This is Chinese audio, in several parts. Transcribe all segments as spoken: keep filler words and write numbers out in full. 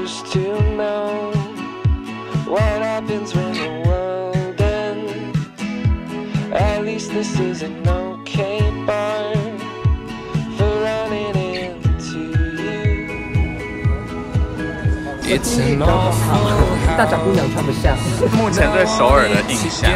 used to know what happens when the world ends. At least this is an okay bar for running into you. It's an awful 大长姑娘穿不下。 目前对首尔的印象。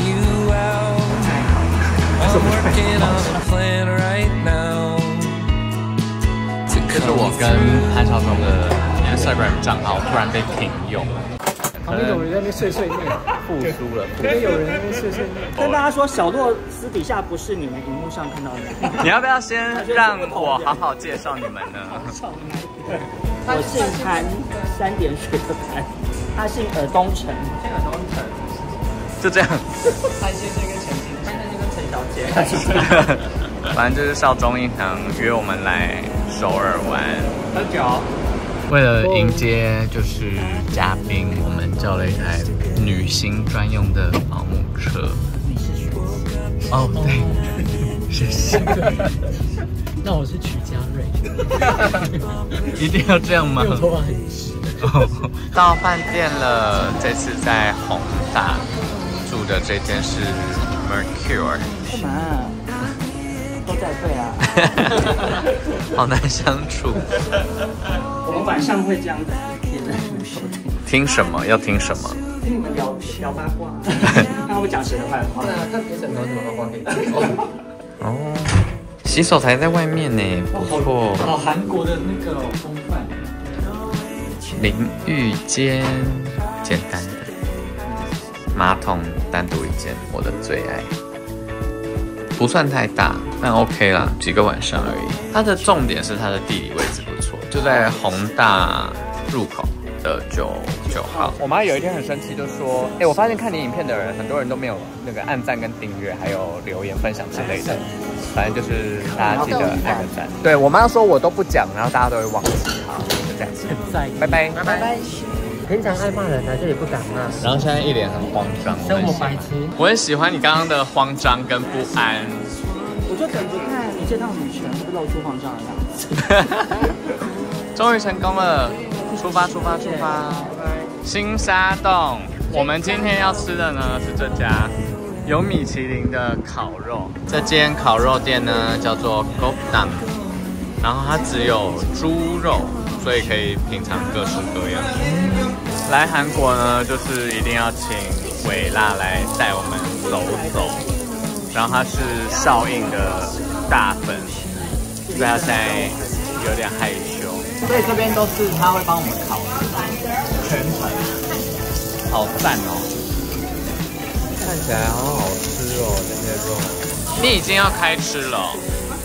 这是我跟韩晓东的 Instagram 账号突然被停用， 旁边有人在那边碎碎念， 复苏了。 旁边有人在那边碎碎念。跟大家说，小洛私底下不是你们荧幕上看到的。 你要不要先让我好好介绍你们呢？ 我姓韩，三点水的韩，他姓尔东城，姓尔东城， 就这样。 潘先生跟陈先生，潘先生跟陈小姐。 反正就是少中银行约我们来首尔玩喝酒。 为了迎接就是嘉宾，我们叫了一台女星专用的保姆车。 你是学习？ 哦，对，学习。 那我是曲家瑞。 一定要这样吗？ 头发很直。 到饭店了，这次在弘大住的这间是 Mercure。 干嘛？都在对啊。 好难相处。 我们晚上会这样子听什么？要听什么？ 听你们聊聊八卦，看我讲谁的坏话。那看评审有什么八卦可以讲？ 哦，洗手台在外面呢，不错。 好韩国的那个风范。 淋浴间，简单的。马桶单独一间，我的最爱。不算太大，但 OK 啦，几个晚上而已。它的重点是它的地理位置不错，就在弘大入口的九九号。我妈有一天很生气，就说：“哎、欸，我发现看你影片的人，很多人都没有那个按赞跟订阅，还有留言分享之类的。反正就是大家记得按个赞。”对我妈说我都不讲，然后大家都会忘记。好，就这样子。拜拜拜拜。 平常爱骂人，来这里不敢骂。 然后现在一脸很慌张， 生活白痴。 我很喜欢你刚刚的慌张跟不安。 我就等着看你这趟旅程会不会露出慌张的样子。 终于成功了，出发出发出发！新沙洞，我们今天要吃的呢是这家有米其林的烤肉。这间烤肉店呢叫做 Gopdam， 然后它只有猪肉，所以可以品尝各式各样。来韩国呢，就是一定要请伟辣来带我们走走。然后他是少印的大粉，所以他现在有点害羞。 所以这边都是他会帮我们烤全程， 好赞哦！看起来好好吃哦，这些肉。你已经要开吃了、哦。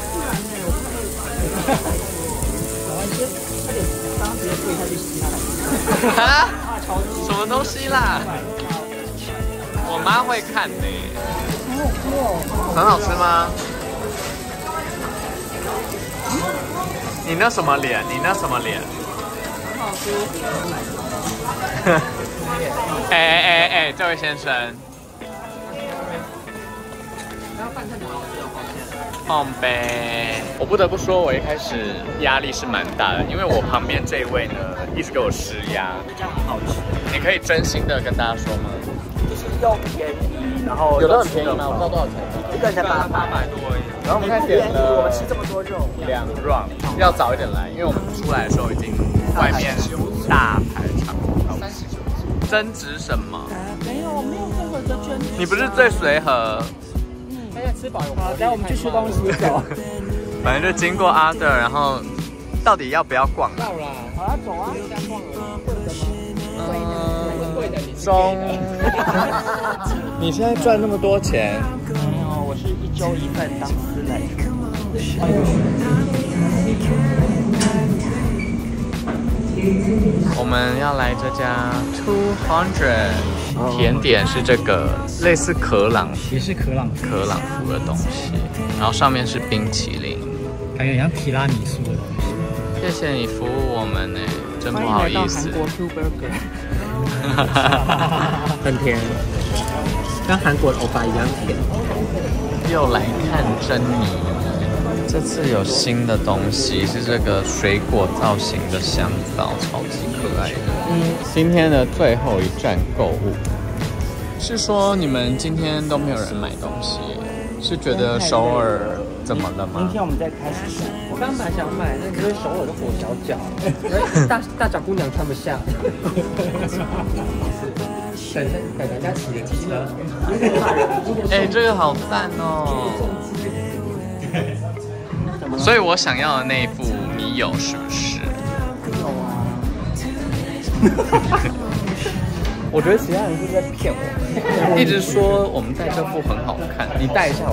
刚刚直接跪下去吸他的。 啊？什么东西啦？我妈会看呢。很好吃吗？你那什么脸？你那什么脸？ 很好吃。 哎哎哎哎，这位先生。放呗。我不得不说，我一开始压力是蛮大的，因为我旁边这位呢一直给我施压。 这样很好吃。 你可以真心的跟大家说吗？ 就是又便宜，然后有的很便宜吗？我不知道多少钱。 一个人才八八百多而已。然后我们看点了， 我们吃这么多肉， 两 round， 要早一点来，因为我们出来的时候已经外面大排长龙。三十九。争执什么？ 没有，没有任何的争执。 你不是最随和？ 嗯，大家吃饱有。好，等下我们去吃东西走。 反正就经过阿德，然后到底要不要逛？ 到啦，好啦，走啊。要逛了。 嗯，中。你现在赚那么多钱？ 没有，我是一周一份当司来。 我们要来这家 Two Hundred， 甜点是这个类似可朗， 也是可朗可朗福的东西，然后上面是冰淇淋， 感觉像提拉米苏的东西。 谢谢你服务我们呢，真不好意思。 欢迎来到韩国 Two Burger， 很甜，跟韩国的欧巴一样甜。 又来看珍妮。 这次有新的东西，是这个水果造型的香皂，超级可爱的。嗯，今天的最后一站购物，是说你们今天都没有人买东西，是觉得首尔怎么了吗？ 明天我们再开始想。 我刚本来想买那个首尔的裹小脚，大大脚姑娘穿不下。等等人家骑机车。 哎、欸，这个好赞哦！所以我想要的那一副你有是不是？ 有啊。 我觉得其他人是在骗我，一直说我们戴这副很好看，你戴一下我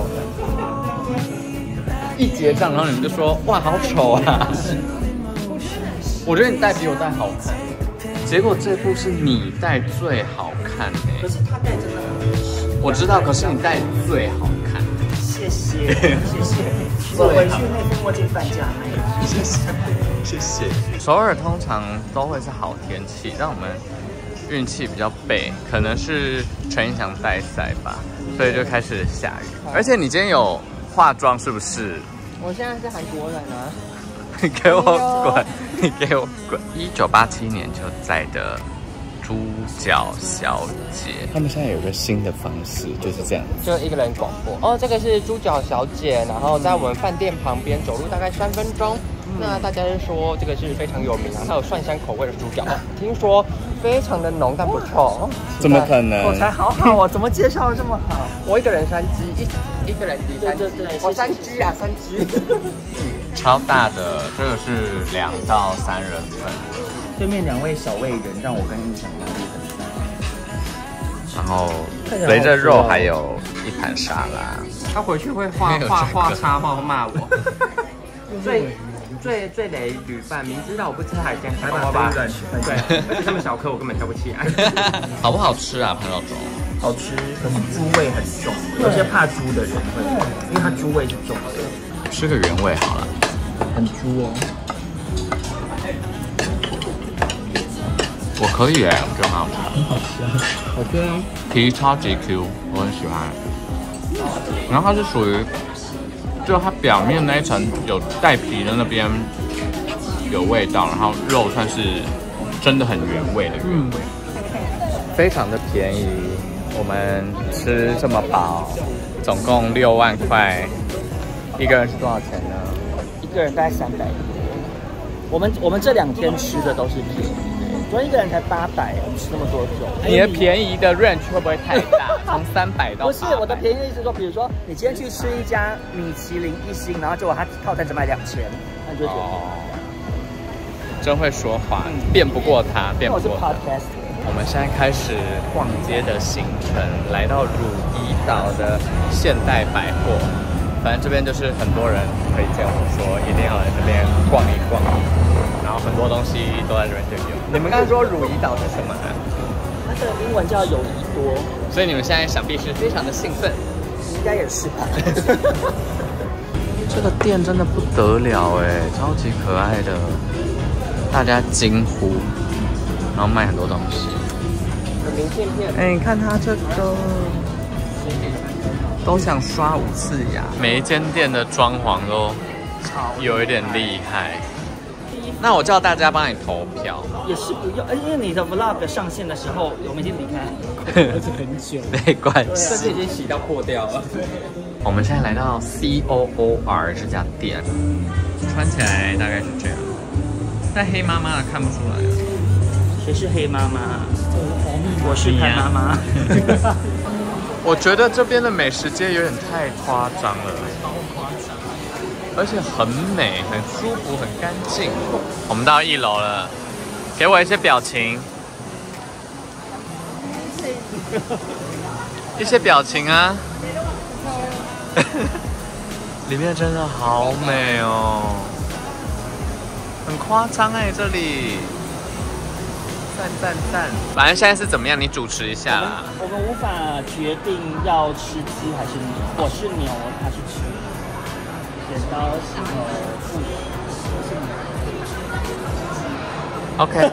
看。一结账，然后你们就说哇好丑啊！我觉得你戴比我戴好看，结果这副是你戴最好看哎、欸。 可是他戴真的很， 我知道，可是你戴最好看。 谢谢谢谢，我回去那副墨镜半价卖。 谢谢谢谢。首尔通常都会是好天气，让我们运气比较背，可能是陈翔带赛吧，所以就开始下雨。而且你今天有化妆是不是？ 我现在是韩国人啊！ 你给我滚！你给我滚！一九八七年就在的猪脚小姐，他们现在有个新的方式，就是这样， 就一个人广播。哦，这个是猪脚小姐，然后在我们饭店旁边，走路大概三分钟。那大家是说这个是非常有名啊，它有蒜香口味的猪脚，听说非常的浓但不臭。 怎么可能？ 口才好好哦，怎么介绍的这么好？ 我一个人三只，一一个人抵三只，我三只啊，三只。 超大的，这个是两到三人份。 对面两位小魏人让我跟印象压力很大。 然后随着肉还有一盘沙拉。 他回去会画画画沙包骂我。最最最雷旅伴，明知道我不吃海鲜，还把把对，而且这么小颗我根本挑不起来。 好不好吃啊，彭少忠？ 好吃，可是猪味很重，有些怕猪的人会，因为它猪味是重的。 吃个原味好了。 很猪哦。 我可以哎，我觉得很好吃。 很好吃啊，好吃啊。 皮超级 Q， 我很喜欢。然后它是属于。就它表面那一层有带皮的那边有味道，然后肉算是真的很原味的原味，嗯、非常的便宜。我们吃这么饱，总共六万块，一个人是多少钱呢？ 一个人大概三百多。我们我们这两天吃的都是便宜的，昨天一个人才八百，我们吃那么多种。 你的便宜的 range 会不会太大？从三百到不是我的便宜的意思说，比如说你今天去吃一家米其林一星，然后结果它套餐只卖两千，那你就觉得哦， 真会说话，嗯、辩不过他，辩不过他。我们现在开始逛街的行程，来到汝矣岛的现代百货，反正这边就是很多人推荐我说一定要来这边逛一逛，然后很多东西都在这边就有。你们刚才说汝矣岛是什么呢？ 它的英文叫友谊多， 所以你们现在想必是非常的兴奋， 应该也是吧。 这个店真的不得了哎，超级可爱的，大家惊呼，然后卖很多东西。 明信片， 哎，你看它这个，都想刷五次牙。每一间店的装潢都有一点厉害。那我叫大家帮你投票， 也是不用，因为你的 vlog 上线的时候，我们已经离开很久， 没关系， 甚至已经洗到破掉了。 我们现在来到 C O O R 这家店，穿起来大概是这样，但黑妈妈的看不出来。 谁是黑妈妈？我是黑妈妈。 我觉得这边的美食街有点太夸张了。而且很美，很舒服，很干净。我们到一楼了，给我一些表情，一些表情啊！里面真的好美哦，很夸张哎，这里。赞赞赞！反正现在是怎么样？你主持一下啦。 我们无法决定要吃鸡还是牛，我是牛，他是鸡。剪刀石头布，是你。 OK，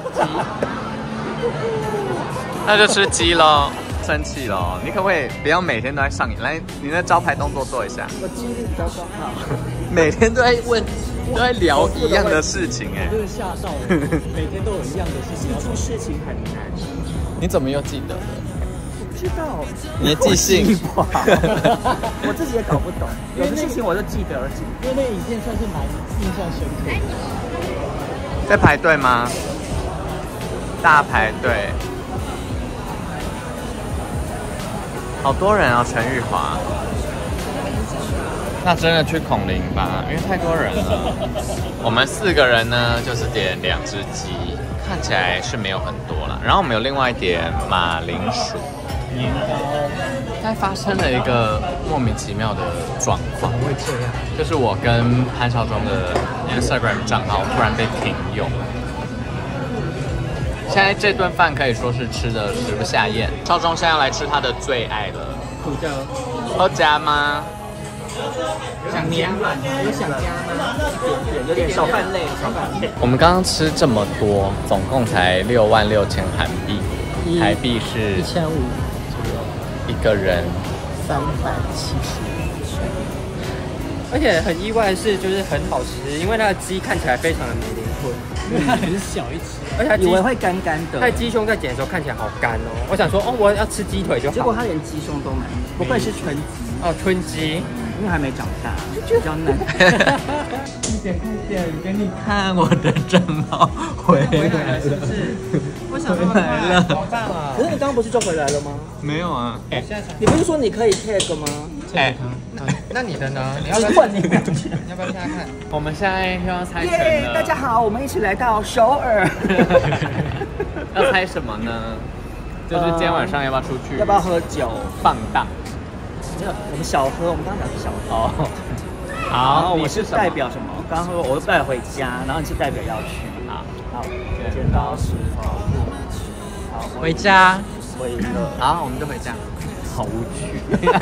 那就吃鸡喽。生气喽！你可不可以不要每天都在上演？来，你那招牌动作做一下。 我几率比较高。 每天都在问，都在聊一样的事情哎、 真的吓到了，每天都有一样的事情，要做事情很难。 你怎么又记得了？ 不知道， 你的记性不好，我自己也搞不懂。有的事情我就记得而已，因为那个影片算是蛮印象深刻的。 在排队吗？大排队，好多人哦，陈玉华。那真的去孔林吧，因为太多人了。我们四个人呢，就是点两只鸡，看起来是没有很多啦。然后我们有另外点马铃薯年糕。 但发生了一个莫名其妙的状况，会这样，就是我跟潘少忠的 Instagram 账号突然被停用。现在这顿饭可以说是吃的食不下咽。少忠现在要来吃他的最爱了， 土豆。 好夹吗？ 想加吗？有想加吗？有点小饭类，小饭类。 我们刚刚吃这么多，总共才六万六千韩币，台币是一千五左右， 一个人三百七十。 而且很意外的是，就是很好吃，因为那个鸡看起来非常的没灵魂， 因为它很小一只， 而且它以为会干干的。 它鸡胸在剪的时候看起来好干哦，我想说哦，我要吃鸡腿就好， 结果它连鸡胸都没，不愧是纯鸡哦，春鸡。 因为还没长大，比较嫩。快点快点，给你看我的真猫回来了，是不是？ 为什么回来了？好棒啊！ 可是你刚刚不是就回来了吗？ 没有啊。 哎，现在你不是说你可以 tag 吗？ 哎， 那你的呢？你要不要换你两你要不要猜看？ 我们现在又要猜拳了。 大家好，我们一起来到首尔。 要猜什么呢？就是今天晚上要不要出去？ 要不要喝酒？ 放荡。 没有，我们小喝，我们刚刚讲是小喝。 哦，好， 我是代表什么？刚刚说我是代表回家，然后你是代表要去。好，好，剪刀石头布。好， 回家。 回了。 好，我们就回家。 好无趣。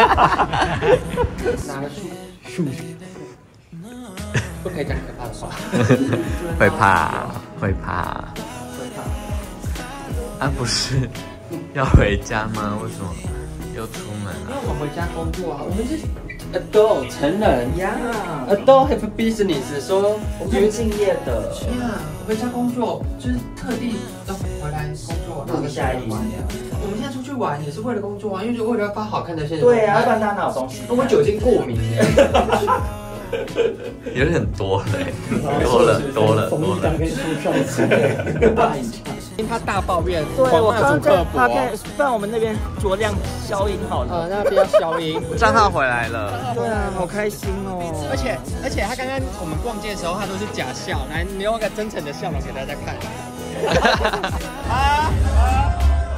拿个树树，不可以讲可怕的话。 会怕，会怕。 会怕。 啊，不是要回家吗？为什么又出门了？ 因为我们回家工作啊，我们是 adult 成人呀 ，adult have business， 说我们敬业的。 呀，回家工作就是特地要回来工作， 录下一集。 我们现在出去玩也是为了工作啊，因为就为了要发好看的现实。 对啊，要不然大家哪有东西？ 我酒精过敏耶。 有点多了，多了，多了，多了。 跟书上次大影唱。 听他大抱怨， 对，我刚刚在他 podcast，不然我们那边酌量消音好了。 呃，那边要消音。 账号回来了。 对啊，好开心哦。 而且而且他刚刚我们逛街的时候，他都是假笑，来，你用一个真诚的笑容给大家看。啊啊！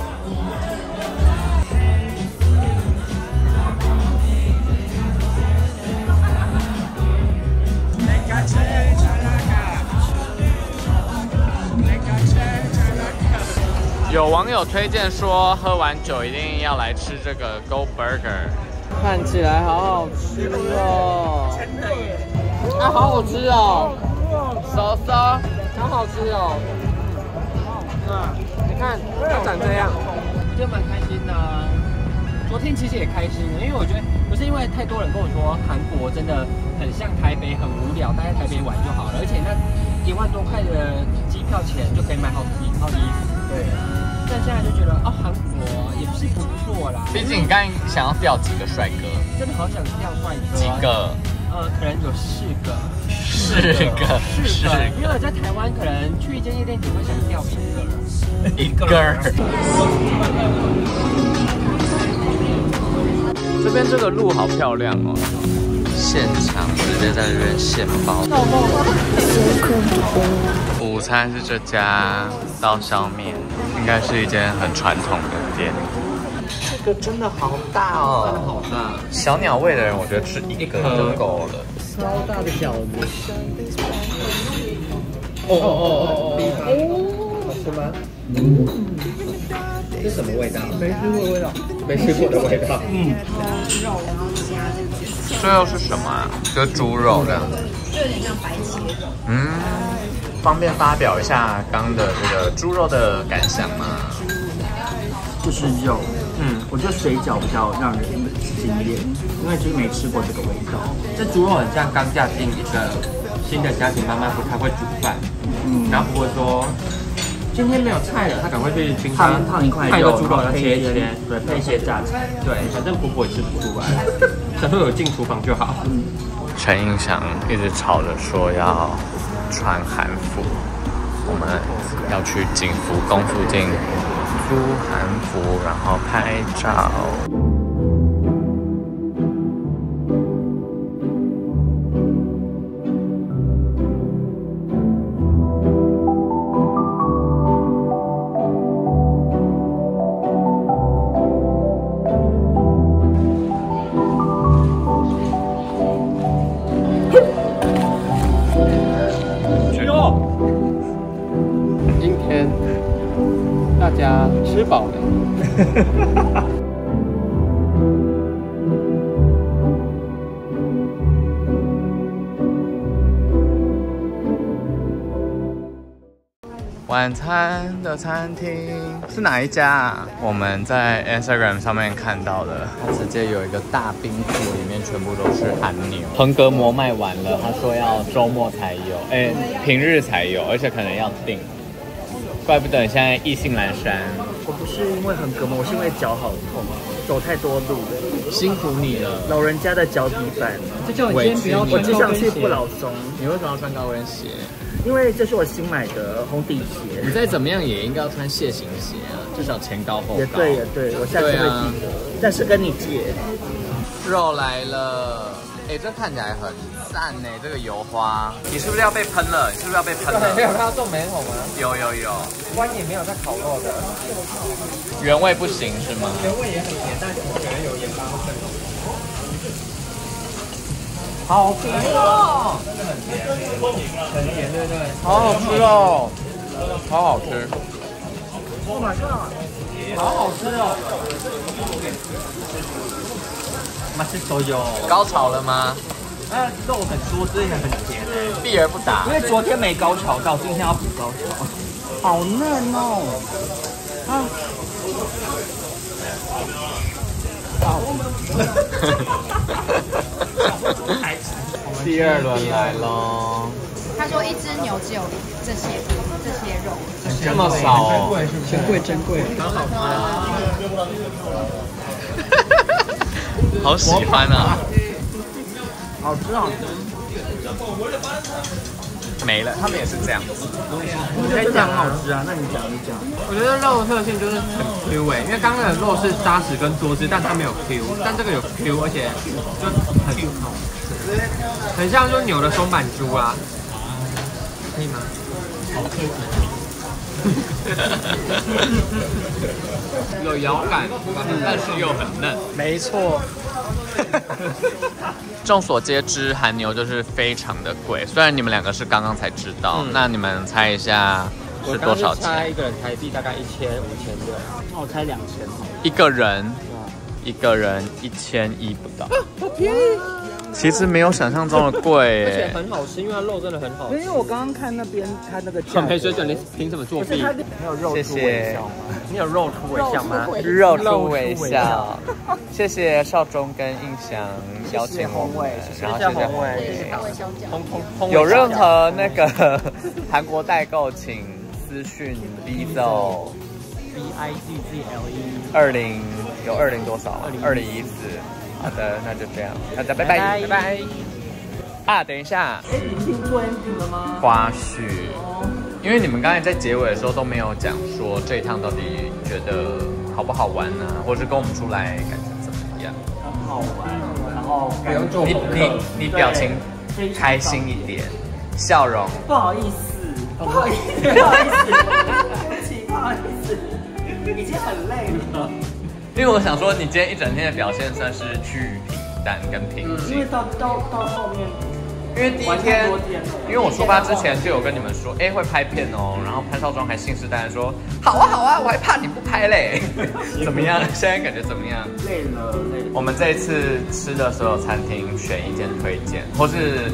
有网友推荐说，喝完酒一定要来吃这个 Go Burger， 看起来好好吃哦， 真的耶！ 啊，好好吃哦，手手，好好吃哦。嗯，你看它长这样，就蛮开心的。昨天其实也开心，因为我觉得不是因为太多人跟我说韩国真的很像台北，很无聊，待在台北玩就好了，而且那一万多块的机票钱就可以买好几套衣服。对。但现在就觉得哦，韩国也是不错啦。 毕竟你刚才想要钓几个帅哥？ 真的好想钓帅哥。 几个？ 呃，可能有四个。 四个。 四个。因为我在台湾，可能去一间夜店只会想钓一个人。 一个人。这边这个路好漂亮哦，现场直接在这边现包。午餐是这家刀削面，应该是一间很传统的店。这个真的好大哦， 真的好大。 小鸟胃的人，我觉得吃一个就够了。 超大的饺子。 哦哦哦哦哦！好吃吗？嗯。这是什么味道？没吃过的味道。没吃过的味道。嗯。 最后是什么啊？就是猪肉这样子。 就有点像白切肉。 嗯。方便发表一下刚的这个猪肉的感想吗？ 就是肉， 嗯，我觉得水饺比较让人惊艳，因为就是没吃过这个味道。 这猪肉很像刚嫁进一个新的家庭，妈妈不太会煮饭，嗯，然后婆婆说今天没有菜了，她赶快去冰箱烫烫一块看一个肉， 猪肉要切一切， 对，配一些榨菜， 对，反正婆婆也吃不出来，想说有进厨房就好。 嗯， 陈映祥一直吵着说要穿韩服，我们要去景福宫附近租韩服，然后拍照。 今天大家吃饱了。 晚餐的餐厅是哪一家啊？我们在 Instagram 上面看到的，它直接有一个大冰库，里面全部都是韩牛。横膈膜卖完了，他说要周末才有，哎、欸，平日才有，而且可能要订。怪不得现在意兴阑珊。 我不是因为横膈膜，我是因为脚好痛，走太多路了， 辛苦你了， 老人家的脚底板。 这叫你今天不要我只想去不老松。 你为什么要穿高跟鞋？ 因为这是我新买的红底鞋。 你再怎么样也应该要穿楔形鞋啊，至少前高后高。 也对也对，我下次会记得，啊、但是跟你借。 肉来了，哎、欸，这看起来很赞呢，这个油花。你是不是要被喷了？你是不是要被喷了？ 没有看到皱眉头吗？ 有有有。 关也没有在烤肉的。 原味不行是吗？ 原味也很甜，但是我觉得有盐巴味。好甜哦！真的很甜，很甜，对不对？ 好好吃哦，好好吃。 Oh my god！ 好好吃哦！马斯都有。 高潮了吗？ 啊，肉很多汁，也很甜， 避而不答。 因为昨天没高潮到，今天要补高潮。好嫩哦！啊！ 第二轮来喽。 他说一只牛只有这些这些肉， 这么少哦， 珍贵珍贵， 刚好好喜欢啊！ 好吃好吃。 没了，他们也是这样子。 你可以讲好吃啊，那你讲你讲。 我觉得肉的特性就是很 Q 哎、欸，因为刚刚的肉是扎实跟多汁，但它没有 Q， 但这个有 Q， 而且就很 Q， 很像说牛的松板猪啊，可以吗？有咬感，但是又很嫩。 没错。众所皆知，韩牛就是非常的贵。虽然你们两个是刚刚才知道，嗯、那你们猜一下是多少钱？ 我猜一个人台币大概一千五千六。 那我猜两千好。 一个人，一个人一千一不到。 好便宜。 其实没有想象中的贵， 而且很好吃，因为它肉真的很好吃。 因为我刚刚看那边，它那个很没水准，你凭什么作弊？ 没有肉出微笑吗？ 你有肉出微笑吗？ 肉出微笑。谢谢少中跟印象邀请我们，然后谢谢宏伟。有任何那个韩国代购，请私讯 Vizo V I Z Z L E 二零有二零多少？二零一四。好的，那就这样，大家拜拜拜拜。啊，等一下， 哎，你听过 ending 了吗？ 花絮，因为你们刚才在结尾的时候都没有讲说这一趟到底觉得好不好玩啊，或者是跟我们出来感觉怎么样？ 很好玩，然后不用做你你你表情开心一点，笑容。 不好意思，不好意思，不好意思，对不起，不好意思，已经很累了。 因为我想说，你今天一整天的表现算是趋于平淡跟平静。 因为到到到后面， 因为第一天，因为我出发之前就有跟你们说，哎，会拍片哦，然后潘少庄还信誓旦旦说，好啊好啊，我还怕你不拍嘞。怎么样？现在感觉怎么样？ 累了累了。 我们这一次吃的所有餐厅选一间推荐，或是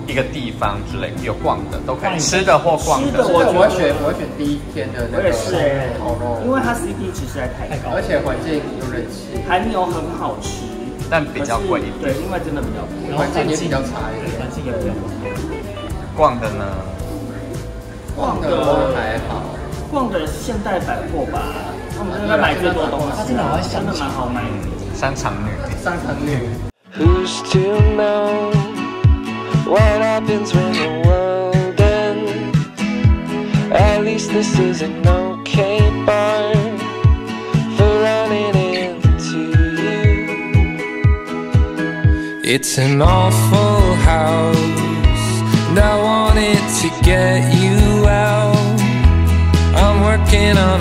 一个地方之类，有逛的都可以，吃的或逛的。 吃的我我会选我会选第一天的那个我也是哎， 烤肉， 因为它 C P 值实在太高， 而且环境有人气， 还没有很好吃， 但比较贵一点。 对，因为真的比较贵， 环境也比较差一点， 环境也比较不好。 逛的呢？ 逛的还好， 逛的现代百货吧，他们真的买最多东西，真的真的蛮好买的。 商场女， 商场女。 Who's to know what happens when the world ends? At least this is an okay bar for running into you. It's an awful house, and I wanted to get you out. I'm working on